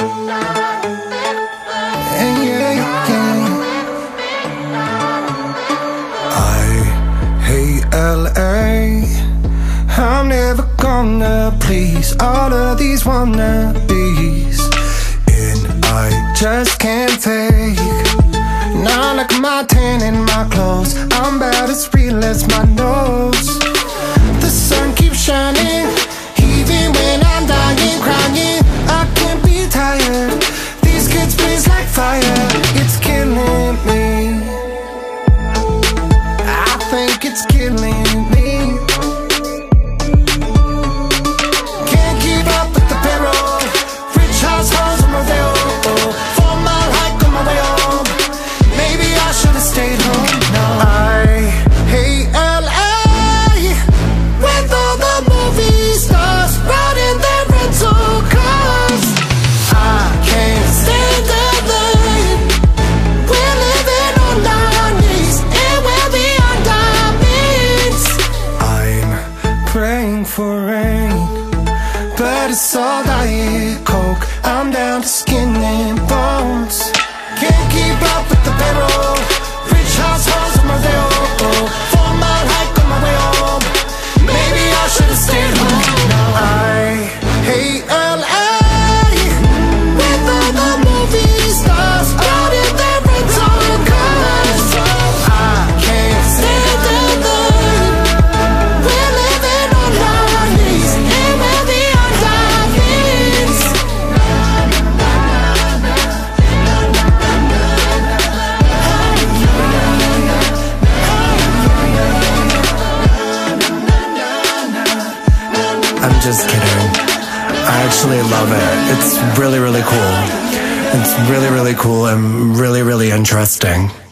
LA, I'm never gonna please all of these wannabes, and I just can't take not like my tan and my clothes. I'm about as real as my nose. The sun keeps shining even when I'm dying, crying. I can't be tired. These kids blaze like fire. It's killing me. I think it's killing me. Can't keep up with the payroll. Rich households on rodeo. 4 mile hike on my way home. Maybe I should have stayed home. No, I hate LA, with all the movie stars riding their rental cars. I can't stand LA. We're living on our knees, and we're beyond our means. I'm praying for rain, but it's all Diet Coke. I'm down to skin and bones. Can't keep up with the payroll. Rich households on my day. 4 mile hike on my way home. Maybe I should have stayed home. No, I hate LA, with all the movie stars riding their rental cars. I can't stand LA. We're living on our knees, and we're beyond our means. I'm just kidding. I actually love it. It's really, really cool. It's really, really cool and really, really interesting.